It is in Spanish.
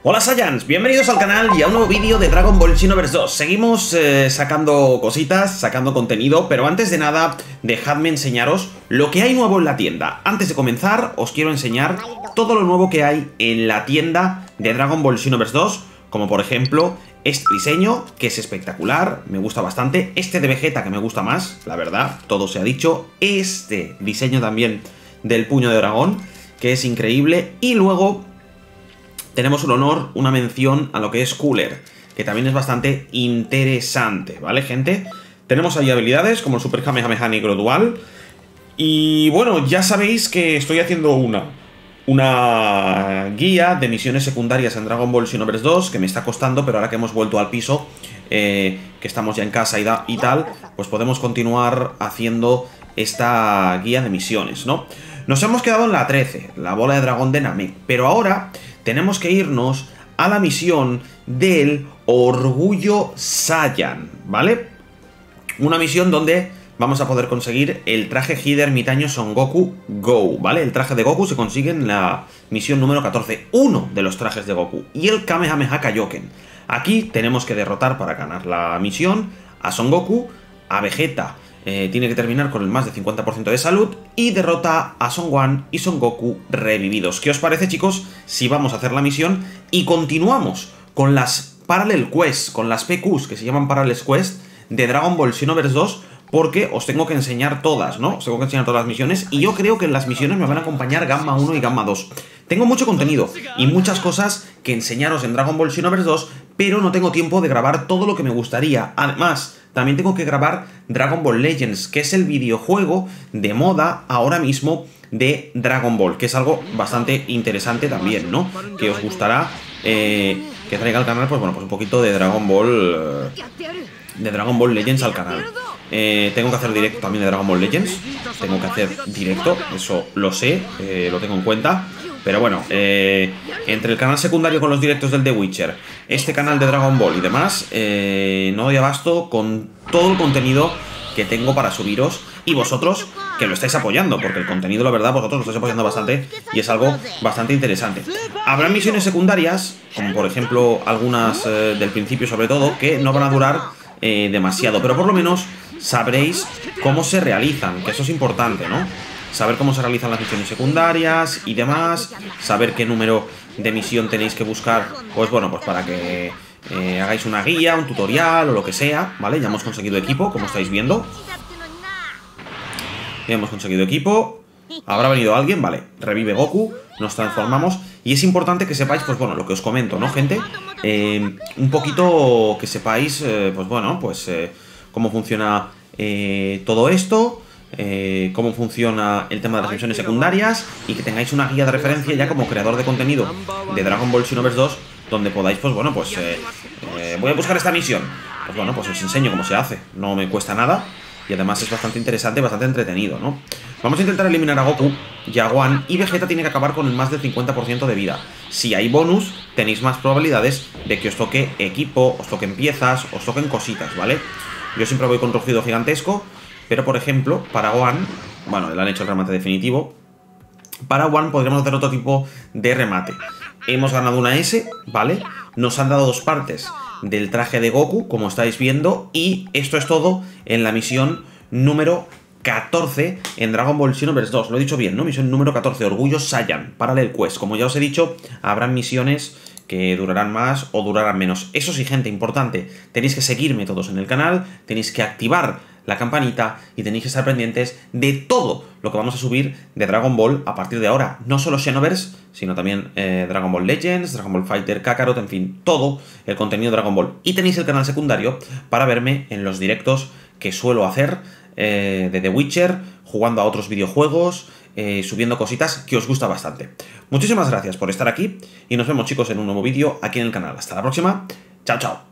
Hola Saiyans, bienvenidos al canal y a un nuevo vídeo de Dragon Ball Xenoverse 2. Seguimos sacando cositas, sacando contenido, pero antes de nada, dejadme enseñaros lo que hay nuevo en la tienda. Antes de comenzar, os quiero enseñar todo lo nuevo que hay en la tienda de Dragon Ball Xenoverse 2, como por ejemplo este diseño, que es espectacular, me gusta bastante, este de Vegeta que me gusta más, la verdad, todo se ha dicho, este diseño también del puño de dragón, que es increíble, y luego tenemos un honor, una mención a lo que es Cooler, que también es bastante interesante, ¿vale, gente? Tenemos ahí habilidades como el Super Kamehameha Negro Dual. Y bueno, ya sabéis que estoy haciendo una guía de misiones secundarias en Dragon Ball Xenoverse 2, que me está costando, pero ahora que hemos vuelto al piso, que estamos ya en casa y tal, pues podemos continuar haciendo esta guía de misiones, ¿no? Nos hemos quedado en la 13, la bola de dragón de Namek, pero ahora tenemos que irnos a la misión del Orgullo Saiyan, ¿vale? Una misión donde vamos a poder conseguir el traje Hide Ermitaño Son Goku Go, ¿vale? El traje de Goku se consigue en la misión número 14, uno de los trajes de Goku, y el Kamehameha Kaioken. Aquí tenemos que derrotar para ganar la misión a Son Goku, a Vegeta. Tiene que terminar con el más de 50% de salud y derrota a Son Gohan y Son Goku revividos. ¿Qué os parece, chicos, si vamos a hacer la misión y continuamos con las Parallel Quests, con las PQs que se llaman Parallel Quests de Dragon Ball Xenoverse 2? Porque os tengo que enseñar todas, ¿no? Os tengo que enseñar todas las misiones y yo creo que en las misiones me van a acompañar Gamma 1 y Gamma 2. Tengo mucho contenido y muchas cosas que enseñaros en Dragon Ball Xenoverse 2, pero no tengo tiempo de grabar todo lo que me gustaría. Además, también tengo que grabar Dragon Ball Legends, que es el videojuego de moda ahora mismo de Dragon Ball, que es algo bastante interesante también, ¿no? Que os gustará que traiga al canal, pues bueno, pues un poquito de Dragon Ball Legends al canal. Tengo que hacer directo también de Dragon Ball Legends. Tengo que hacer directo, eso lo sé, lo tengo en cuenta. Pero bueno, entre el canal secundario con los directos del The Witcher, este canal de Dragon Ball y demás, no doy abasto con todo el contenido que tengo para subiros. Y vosotros, que lo estáis apoyando, porque el contenido, la verdad, vosotros lo estáis apoyando bastante y es algo bastante interesante. Habrá misiones secundarias, como por ejemplo algunas del principio sobre todo, que no van a durar demasiado, pero por lo menos sabréis cómo se realizan, que eso es importante, ¿no? Saber cómo se realizan las misiones secundarias y demás, saber qué número de misión tenéis que buscar, pues bueno, pues para que hagáis una guía, un tutorial o lo que sea, ¿vale? Ya hemos conseguido equipo, como estáis viendo. Ya hemos conseguido equipo. Habrá venido alguien, vale, revive Goku, nos transformamos. Y es importante que sepáis, pues bueno, lo que os comento, ¿no, gente? Un poquito que sepáis, pues bueno, pues cómo funciona todo esto, cómo funciona el tema de las misiones secundarias, y que tengáis una guía de referencia ya como creador de contenido de Dragon Ball Xenoverse 2, donde podáis, pues bueno, pues voy a buscar esta misión. Pues bueno, pues os enseño cómo se hace, no me cuesta nada. Y además es bastante interesante, bastante entretenido, ¿no? Vamos a intentar eliminar a Goku y a Gohan, y Vegeta tiene que acabar con el más del 50% de vida. Si hay bonus, tenéis más probabilidades de que os toque equipo, os toquen piezas, os toquen cositas, ¿vale? Yo siempre voy con Rugido Gigantesco, pero por ejemplo, para Gohan, bueno, le han hecho el remate definitivo. Para Gohan podríamos hacer otro tipo de remate. Hemos ganado una S, ¿vale? Nos han dado dos partes del traje de Goku, como estáis viendo, y esto es todo en la misión número 14 en Dragon Ball Xenoverse 2. Lo he dicho bien, ¿no? Misión número 14, Orgullo Saiyan, Parallel Quest. Como ya os he dicho, habrán misiones que durarán más o durarán menos. Eso sí, gente, importante, tenéis que seguirme todos en el canal, tenéis que activar la campanita y tenéis que estar pendientes de todo lo que vamos a subir de Dragon Ball a partir de ahora. No solo Xenoverse, sino también Dragon Ball Legends, Dragon Ball Fighter, Kakarot, en fin, todo el contenido de Dragon Ball. Y tenéis el canal secundario para verme en los directos que suelo hacer de The Witcher, jugando a otros videojuegos, subiendo cositas que os gusta bastante. Muchísimas gracias por estar aquí y nos vemos, chicos, en un nuevo vídeo aquí en el canal. Hasta la próxima. Chao, chao.